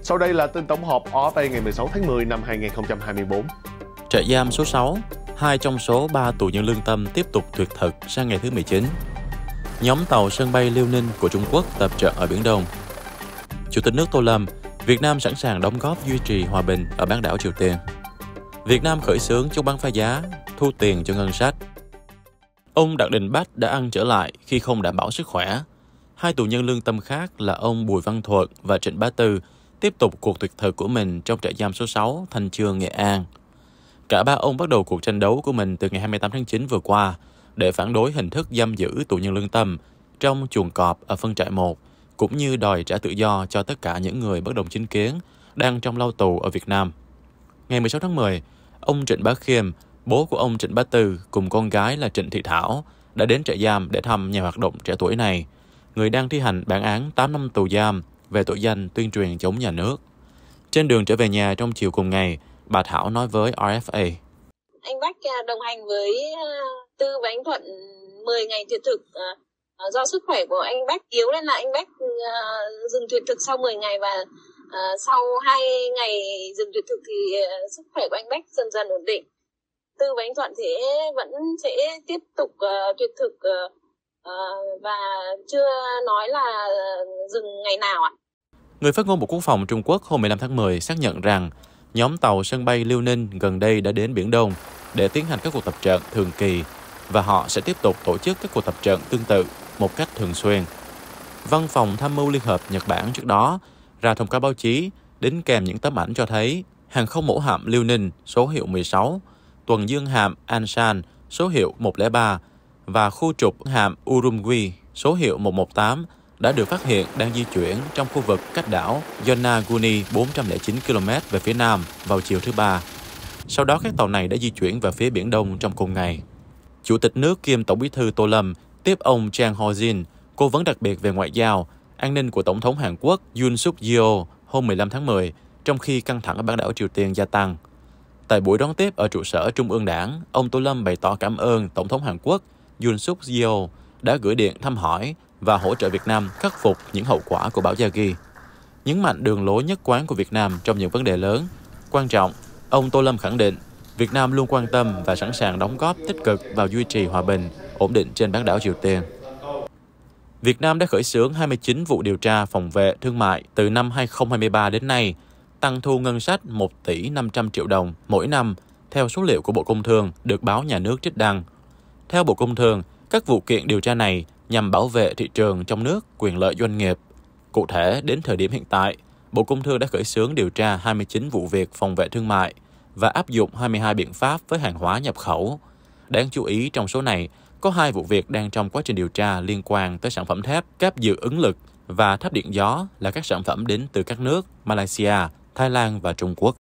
Sau đây là tin tổng hợp OFA ngày 16 tháng 10 năm 2024. Trại giam số 6, 2 trong số 3 tù nhân lương tâm tiếp tục tuyệt thực sang ngày thứ 19. Nhóm tàu sân bay Liêu Ninh của Trung Quốc tập trận ở Biển Đông. Chủ tịch nước Tô Lâm, Việt Nam sẵn sàng đóng góp duy trì hòa bình ở bán đảo Triều Tiên. Việt Nam khởi xướng chống bán phá giá, thu tiền cho ngân sách. Ông Đặng Đình Bách đã ăn trở lại khi không đảm bảo sức khỏe. 2 tù nhân lương tâm khác là ông Bùi Văn Thuật và Trịnh Bá Tư tiếp tục cuộc tuyệt thực của mình trong trại giam số 6 Thanh Chương, Nghệ An. Cả ba ông bắt đầu cuộc tranh đấu của mình từ ngày 28 tháng 9 vừa qua để phản đối hình thức giam giữ tù nhân lương tâm trong chuồng cọp ở phân trại 1, cũng như đòi trả tự do cho tất cả những người bất đồng chính kiến đang trong lao tù ở Việt Nam. Ngày 16 tháng 10, ông Trịnh Bá Khiêm, bố của ông Trịnh Bá Tư cùng con gái là Trịnh Thị Thảo đã đến trại giam để thăm nhà hoạt động trẻ tuổi này, người đang thi hành bản án 8 năm tù giam về tội danh tuyên truyền chống nhà nước. Trên đường trở về nhà trong chiều cùng ngày, bà Thảo nói với RFA. Anh Bách đồng hành với Tư và anh Thuận 10 ngày tuyệt thực. Do sức khỏe của anh Bách yếu nên là anh Bách dừng tuyệt thực sau 10 ngày và sau 2 ngày dừng tuyệt thực thì sức khỏe của anh Bách dần dần ổn định. Tư và anh Thuận thì vẫn sẽ tiếp tục tuyệt thực và chưa nói là dừng ngày nào ạ. Người phát ngôn Bộ Quốc phòng Trung Quốc hôm 15 tháng 10 xác nhận rằng nhóm tàu sân bay Liêu Ninh gần đây đã đến Biển Đông để tiến hành các cuộc tập trận thường kỳ và họ sẽ tiếp tục tổ chức các cuộc tập trận tương tự một cách thường xuyên. Văn phòng Tham mưu Liên hợp Nhật Bản trước đó ra thông cáo báo chí đính kèm những tấm ảnh cho thấy hàng không mẫu hạm Liêu Ninh số hiệu 16, tuần dương hạm Ansan số hiệu 103 và khu trục hạm Urumqi số hiệu 118 đã được phát hiện đang di chuyển trong khu vực cách đảo Yonaguni 409 km về phía nam vào chiều thứ Ba. Sau đó các tàu này đã di chuyển về phía Biển Đông trong cùng ngày. Chủ tịch nước kiêm Tổng bí thư Tô Lâm tiếp ông Chang Ho-jin, cố vấn đặc biệt về ngoại giao, an ninh của Tổng thống Hàn Quốc Yoon Suk Yeol hôm 15 tháng 10, trong khi căng thẳng ở bán đảo Triều Tiên gia tăng. Tại buổi đón tiếp ở trụ sở Trung ương Đảng, ông Tô Lâm bày tỏ cảm ơn Tổng thống Hàn Quốc Yoon Suk Yeol đã gửi điện thăm hỏi và hỗ trợ Việt Nam khắc phục những hậu quả của bão Yagi. Nhấn mạnh đường lối nhất quán của Việt Nam trong những vấn đề lớn, quan trọng, ông Tô Lâm khẳng định Việt Nam luôn quan tâm và sẵn sàng đóng góp tích cực vào duy trì hòa bình, ổn định trên bán đảo Triều Tiên. Việt Nam đã khởi xướng 29 vụ điều tra phòng vệ thương mại từ năm 2023 đến nay, tăng thu ngân sách 1 tỷ 500 triệu đồng mỗi năm, theo số liệu của Bộ Công Thương được báo Nhà nước trích đăng. Theo Bộ Công Thương, các vụ kiện điều tra này nhằm bảo vệ thị trường trong nước, quyền lợi doanh nghiệp. Cụ thể, đến thời điểm hiện tại, Bộ Công Thương đã khởi xướng điều tra 29 vụ việc phòng vệ thương mại và áp dụng 22 biện pháp với hàng hóa nhập khẩu. Đáng chú ý trong số này, có 2 vụ việc đang trong quá trình điều tra liên quan tới sản phẩm thép, cáp dự ứng lực và tháp điện gió là các sản phẩm đến từ các nước Malaysia, Thái Lan và Trung Quốc.